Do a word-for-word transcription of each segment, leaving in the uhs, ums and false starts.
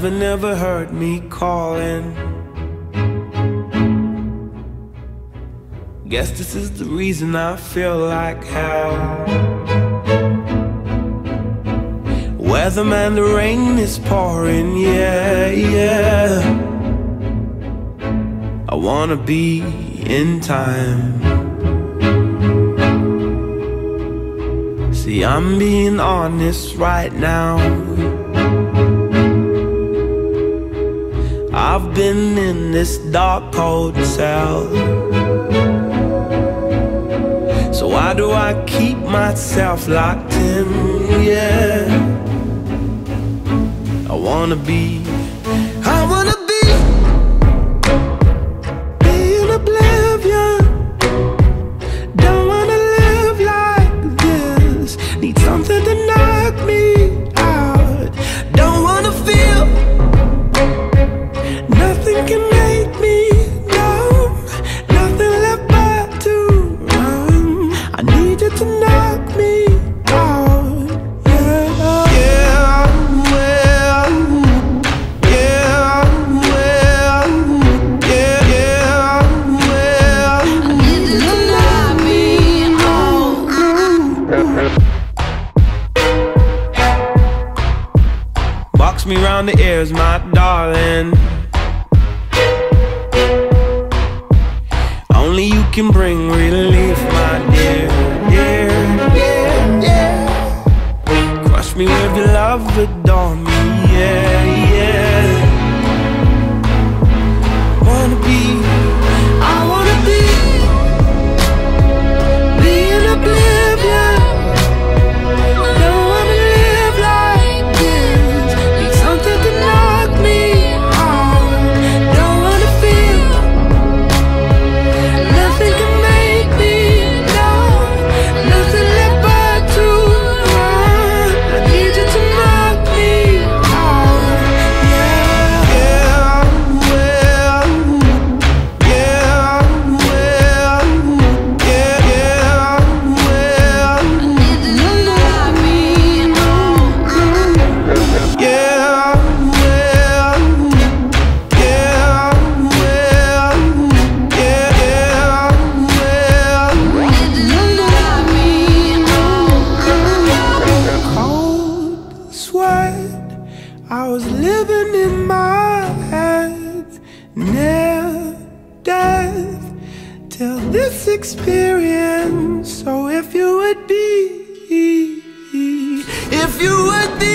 never, never heard me calling. Guess this is the reason I feel like hell. Weatherman, the rain is pouring, yeah, yeah. I wanna be in time. See, I'm being honest right now. I've been in this dark, cold cell. So why do I keep myself locked in, yeah. I wanna be, I wanna be, be in oblivion. Don't wanna live like this. Need something to knock me out. Don't wanna feel, nothing can make me numb. Nothing left but to run. I need you to knock me out, yeah. Yeah, well, yeah, well, yeah, yeah, well. I need you to knock me out. Box me round the ears, my darling. Only you can bring relief, my dear, dear, yeah, yeah. Crush me with your love, adore me, yeah, yeah. Wanna be, I wanna be, be in oblivion. Don't wanna live like this. Need something to knock me out. Don't wanna feel, nothing can make me know. Nothing left but to run. I need you to knock me out, yeah. Yeah, well, yeah, well, yeah, yeah, well. I need you to knock me out. Yeah, well, yeah, well, yeah, yeah, well. I need you to knock me out. Cold sweat, I was living in my head, near death, till this experience. So if you would be, if you would be,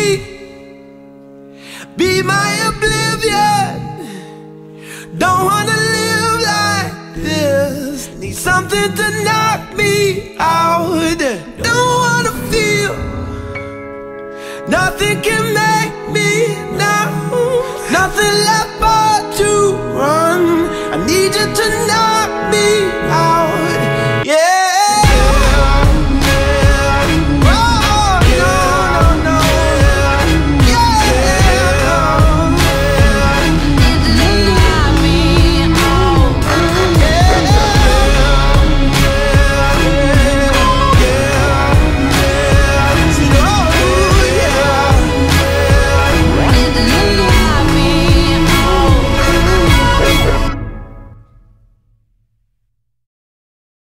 be my oblivion. Don't wanna live like this. Need something to knock me out. Don't wanna feel, nothing can make me know. Nothing left but to run. I need you to know.